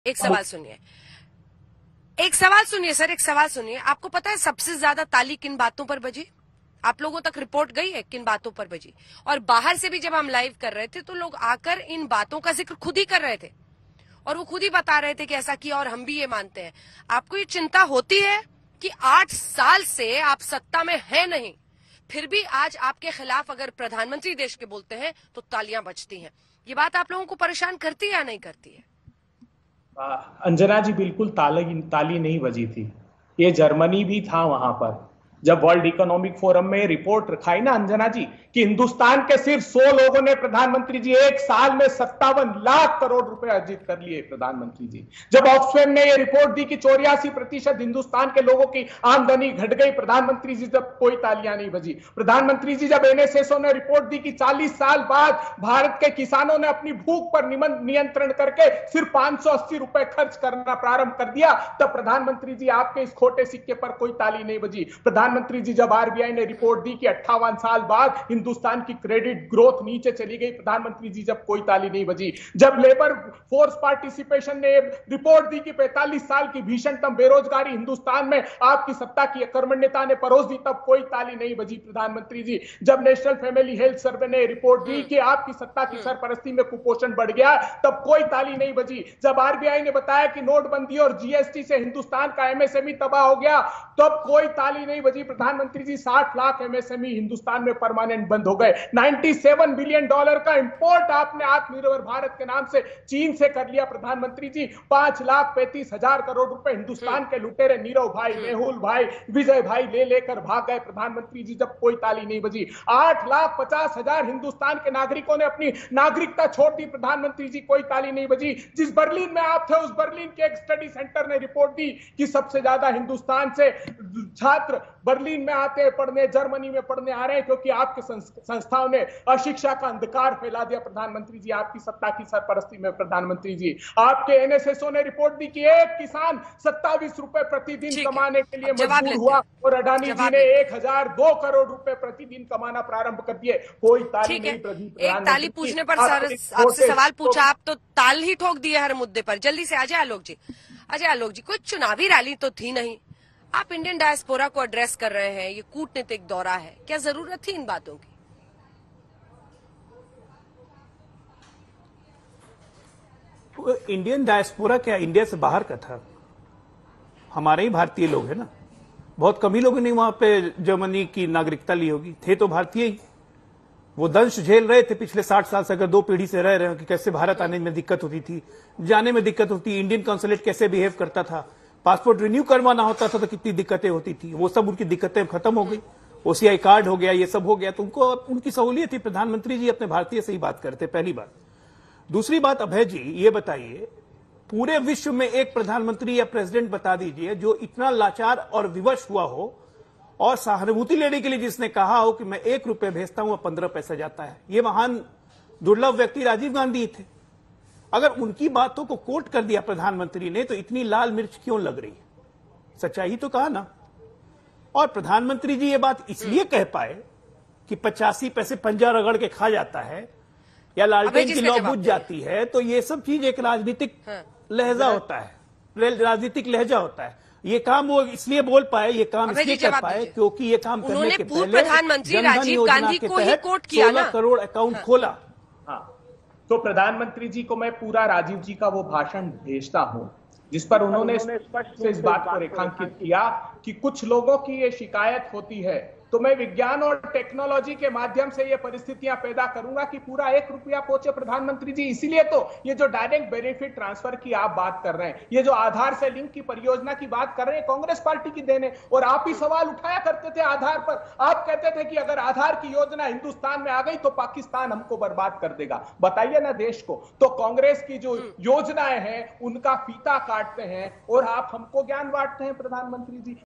एक सवाल सुनिए, एक सवाल सुनिए सर, एक सवाल सुनिए। आपको पता है सबसे ज्यादा ताली किन बातों पर बजी? आप लोगों तक रिपोर्ट गई है किन बातों पर बजी? और बाहर से भी जब हम लाइव कर रहे थे तो लोग आकर इन बातों का जिक्र खुद ही कर रहे थे और वो खुद ही बता रहे थे कि ऐसा किया और हम भी ये मानते हैं। आपको ये चिंता होती है कि 8 साल से आप सत्ता में है नहीं, फिर भी आज आपके खिलाफ अगर प्रधानमंत्री देश के बोलते हैं तो तालियां बजती हैं। ये बात आप लोगों को परेशान करती है या नहीं करती है? अंजना जी, बिल्कुल ताली नहीं बजी थी। ये जर्मनी भी था वहां पर जब वर्ल्ड इकोनॉमिक फोरम में रिपोर्ट रखाई ना अंजना जी, कि हिंदुस्तान के सिर्फ 100 लोगों ने प्रधानमंत्री जी एक साल में 57 लाख करोड़ रुपए अर्जित कर लिए प्रधानमंत्री जी। जब ऑक्सफैम ने यह रिपोर्ट दी कि 84% हिंदुस्तान के लोगों की आमदनी घट गई, प्रधानमंत्री जी जब कोई तालियां नहीं बजी। प्रधानमंत्री जी जब एनएसएसओ ने रिपोर्ट दी कि 40 साल बाद भारत के किसानों ने अपनी भूख पर नियंत्रण करके सिर्फ 580 रुपए खर्च करना प्रारंभ कर दिया, तब प्रधानमंत्री जी आपके इस खोटे सिक्के पर कोई ताली नहीं बजी। प्रधानमंत्री जी जब आरबीआई ने रिपोर्ट दी कि 58 साल बाद हिंदुस्तान की क्रेडिट ग्रोथ नीचे चली गई, प्रधानमंत्री जी जब कोई ताली नहीं बजी। जब लेबर फोर्स पार्टिसिपेशन ने रिपोर्ट दी कि 45 साल की भीषणतम बेरोजगारी हिंदुस्तान में आपकी सत्ता की अकर्मण्यता ने परोस दी, तब कोई ताली नहीं बजी प्रधानमंत्री जी। जब नेशनल फैमिली हेल्थ सर्वे ने रिपोर्ट दी कि आपकी सत्ता की सरपरस्ती में कुपोषण बढ़ गया, तब कोई ताली नहीं बजी। जब आरबीआई ने बताया कि नोटबंदी और जीएसटी से हिंदुस्तान का एमएसएमई तबाह हो गया, तब कोई ताली नहीं बजी प्रधानमंत्री जी। 60 लाख एमएसएमई हिंदुस्तान में परमानेंट बंद हो गए। 97 बिलियन डॉलर का इंपोर्ट आपने आत्मनिर्भर भारत के नाम से चीन से कर लिया प्रधानमंत्री जी। 5,35,000 करोड़ रुपए हिंदुस्तान के लुटेरे नीरव भाई, मेहुल भाई, विजय भाई ले लेकर भाग गए प्रधानमंत्री जी, जब कोई ताली नहीं बजी। 8,50,000 हिंदुस्तान के नागरिकों ने अपनी नागरिकता छोड़ दी प्रधानमंत्री जी, कोई ताली नहीं बजी। जिस बर्लिन में आप थे, उस बर्लिन के एक स्टडी सेंटर ने रिपोर्ट दी कि सबसे ज्यादा हिंदुस्तान से छात्र बर्लिन में आते हैं पढ़ने, जर्मनी में पढ़ने आ रहे हैं, क्योंकि आपके संस्थाओं ने अशिक्षा का अंधकार फैला दिया प्रधानमंत्री जी आपकी सत्ता की सरपरस्ती में। प्रधानमंत्री जी आपके एनएसएसओ ने रिपोर्ट दी कि एक किसान 27 रुपए प्रतिदिन कमाने के लिए मजबूर हुआ और अडानी जी ने 1,002 करोड़ रुपए प्रतिदिन कमाना प्रारंभ कर दिए। कोई ताली नहीं बजी। एक ताली पूछने पर सर आपसे सवाल पूछा, आप तो ताल ही ठोक दिए हर मुद्दे पर। जल्दी से अजय आलोक जी, अजय आलोक जी, कोई चुनावी रैली तो थी नहीं, आप इंडियन डायस्पोरा को एड्रेस कर रहे हैं, ये कूटनीतिक दौरा है, क्या जरूरत थी इन बातों की? इंडियन डायस्पोरा क्या इंडिया से बाहर का था? हमारे ही भारतीय लोग हैं ना, बहुत कम ही लोगों ने वहां पे जर्मनी की नागरिकता ली होगी, थे तो भारतीय ही। वो दंश झेल रहे थे पिछले 60 साल से, अगर 2 पीढ़ी से रह रहे हो, कि कैसे भारत आने में दिक्कत होती थी, जाने में दिक्कत होती, इंडियन कॉन्सुलेट कैसे बिहेव करता था, पासपोर्ट रिन्यू करवाना होता था तो कितनी दिक्कतें होती थी। वो सब उनकी दिक्कतें खत्म हो गई, ओसीआई कार्ड हो गया, ये सब हो गया, तो उनको उनकी सहूलियत थी। प्रधानमंत्री जी अपने भारतीय से ही बात करते, पहली बात। दूसरी बात, अभय जी ये बताइए, पूरे विश्व में एक प्रधानमंत्री या प्रेसिडेंट बता दीजिए जो इतना लाचार और विवश हुआ हो और सहानुभूति लेने के लिए जिसने कहा हो कि मैं 1 रुपए भेजता हूं और 15 पैसा जाता है। ये महान दुर्लभ व्यक्ति राजीव गांधी थे। अगर उनकी बातों को कोट कर दिया प्रधानमंत्री ने तो इतनी लाल मिर्च क्यों लग रही है? सच्चाई तो कहा ना। और प्रधानमंत्री जी ये बात इसलिए कह पाए कि 85 पैसे पंजा रगड़ के खा जाता है या लालटेन की लौ बुझ जाती है, तो ये सब चीज एक राजनीतिक लहजा होता है, राजनीतिक लहजा होता है। ये काम वो इसलिए बोल पाए, ये काम इसलिए कर पाए क्योंकि ये काम करने के पहले प्रधानमंत्री राजीव गांधी को ही कोट किया ना, 16 करोड़ अकाउंट खोला। तो प्रधानमंत्री जी को मैं पूरा राजीव जी का वो भाषण भेजता हूं जिस पर उन्होंने स्पष्ट से इस बात को रेखांकित किया कि कुछ लोगों की ये शिकायत होती है, तो मैं विज्ञान और टेक्नोलॉजी के माध्यम से ये परिस्थितियां पैदा करूंगा कि पूरा 1 रुपया पहुंचे प्रधानमंत्री जी। इसीलिए तो ये जो डायरेक्ट बेनिफिट ट्रांसफर की आप बात कर रहे हैं, ये जो आधार से लिंक की परियोजना की बात कर रहे हैं, कांग्रेस पार्टी की देन है। और आप ही सवाल उठाया करते थे आधार पर। आप कहते थे कि अगर आधार की योजना हिंदुस्तान में आ गई तो पाकिस्तान हमको बर्बाद कर देगा। बताइए ना देश को। तो कांग्रेस की जो योजनाएं हैं उनका फीता काटते हैं और आप हमको ज्ञान बांटते हैं प्रधानमंत्री जी।